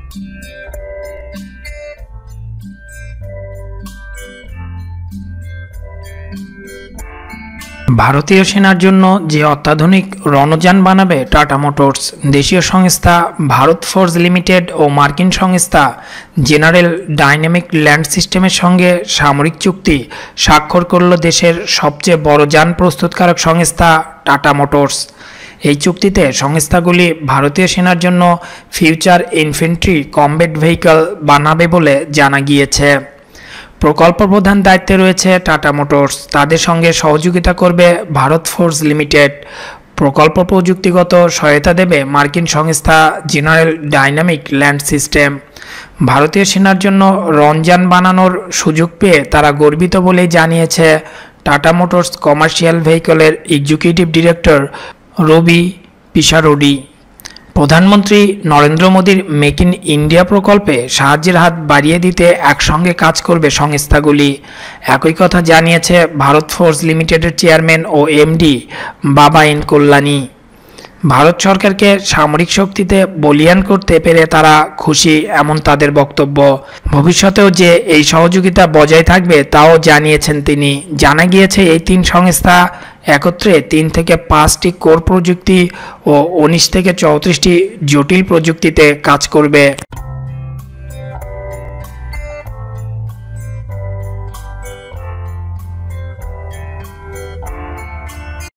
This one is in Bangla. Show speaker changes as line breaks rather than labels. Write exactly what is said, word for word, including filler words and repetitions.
ভারতীয় সেনার জন্য যে অত্যাধুনিক রণযান বানাবে টাটা মোটরস, দেশীয় সংস্থা ভারত ফোর্স লিমিটেড ও মার্কিন সংস্থা জেনারেল ডাইনামিক ল্যান্ড সিস্টেমের সঙ্গে সামরিক চুক্তি স্বাক্ষর করল দেশের সবচেয়ে বড় যান প্রস্তুতকারক সংস্থা টাটা মোটরস। এই চুক্তিতে সংস্থাগুলি ভারতীয় সেনার জন্য ফিউচার ইনফ্যান্ট্রি কমব্যাট ভেহিকল বানাবে বলে জানা গিয়েছে। প্রকল্প প্রধান দায়িত্বে রয়েছে টাটা মোটরস, তাদের সঙ্গে সহযোগিতা করবে ভারত ফোর্স লিমিটেড। প্রকল্প প্রযুক্তিগত সহায়তা দেবে মার্কিন সংস্থা জেনারেল ডাইনামিক ল্যান্ড সিস্টেম। ভারতীয় সেনার জন্য রণযান বানানোর সুযোগ পেয়ে তারা গর্বিত বলেই জানিয়েছে টাটা মোটরস কমার্শিয়াল ভেহিকলের এক্সিকিউটিভ ডিরেক্টর রবি পিসারোডি। প্রধানমন্ত্রী নরেন্দ্র মোদীর মেক ইন ইন্ডিয়া প্রকল্পে সাহায্যের হাত বাড়িয়ে দিতে একসঙ্গে কাজ করবে সংস্থাগুলি। একই কথা জানিয়েছে ভারত ফোর্স লিমিটেডের চেয়ারম্যান ও এমডি বাবা এন কল্যাণী। ভারত সরকারকে সামরিক শক্তিতে বলীয়ান করতে পেরে তারা খুশি, এমন তাদের বক্তব্য। ভবিষ্যতেও যে এই সহযোগিতা বজায় থাকবে তাও জানিয়েছেন তিনি। জানা গিয়েছে এই তিন সংস্থা একত্রে তিন থেকে পাঁচটি কোর প্রযুক্তি ও উনিশ থেকে চৌত্রিশটি জটিল প্রযুক্তিতে কাজ করবে।